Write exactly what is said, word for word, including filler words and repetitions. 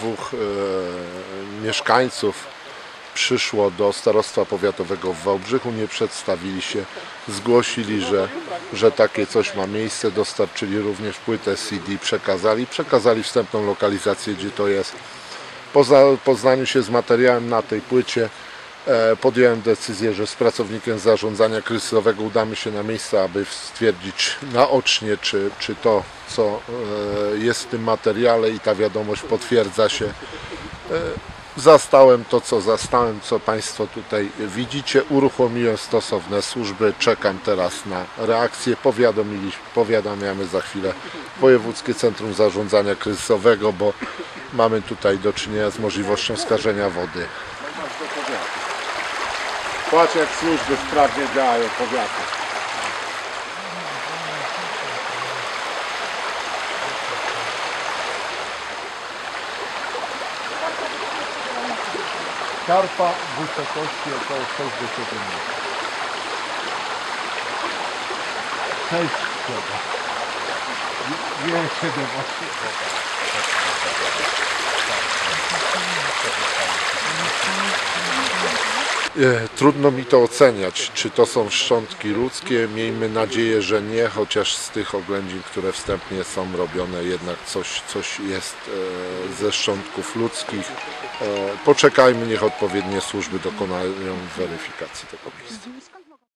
dwóch e, mieszkańców przyszło do Starostwa Powiatowego w Wałbrzychu, nie przedstawili się, zgłosili, że, że takie coś ma miejsce, dostarczyli również płytę C D, przekazali, przekazali wstępną lokalizację, gdzie to jest. Po zapoznaniu się z materiałem na tej płycie e, podjąłem decyzję, że z pracownikiem zarządzania kryzysowego udamy się na miejsce, aby stwierdzić naocznie, czy, czy to, co e, jest w tym materiale i ta wiadomość potwierdza się. E, Zastałem to, co zastałem, co Państwo tutaj widzicie. Uruchomiłem stosowne służby. Czekam teraz na reakcję. Powiadomiliśmy, powiadamiamy za chwilę Wojewódzkie Centrum Zarządzania Kryzysowego, bo mamy tutaj do czynienia z możliwością skażenia wody. Patrz, jak służby sprawnie działają powiatu. Karpa w wysokości około sześć do siedmiu metrów. sześć, siedem. Nie, siedem, osiem. Trudno mi to oceniać, czy to są szczątki ludzkie. Miejmy nadzieję, że nie, chociaż z tych oględzin, które wstępnie są robione, jednak coś, coś jest ze szczątków ludzkich. Poczekajmy, niech odpowiednie służby dokonają weryfikacji tego miejsca.